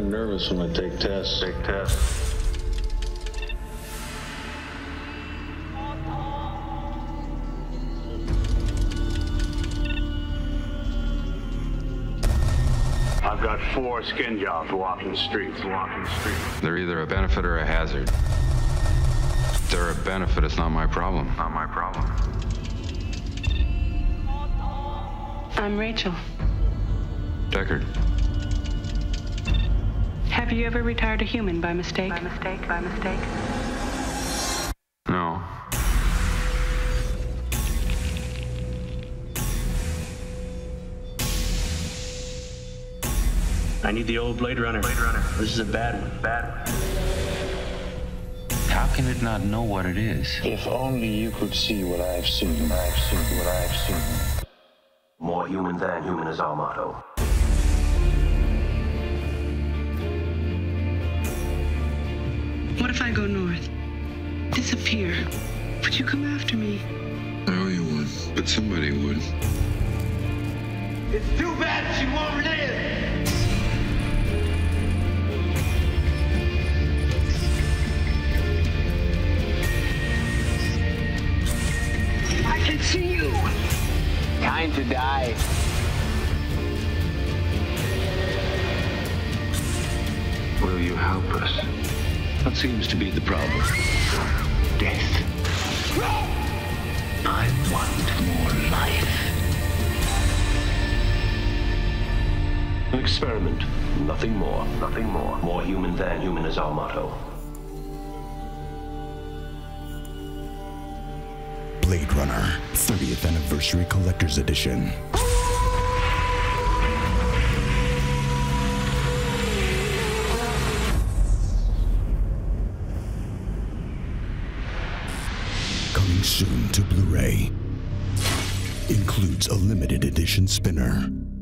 nervous when I take tests. I've got 4 skin jobs walking the streets. They're either a benefit or a hazard. If they're a benefit, it's not my problem. I'm Rachel. Deckard. Have you ever retired a human by mistake? No. I need the old Blade Runner. This is a bad one. How can it not know what it is? If only you could see what I've seen. More human than human is our motto. What if I go north? Disappear. Would you come after me? I owe you one, but somebody would. It's too bad she won't live! I can see you! Time to die. Will you help us? What seems to be the problem? Death. I want more life. An experiment. Nothing more. More human than human is our motto. Blade Runner 30th Anniversary Collector's Edition. Coming soon to Blu-ray. Includes a limited edition spinner.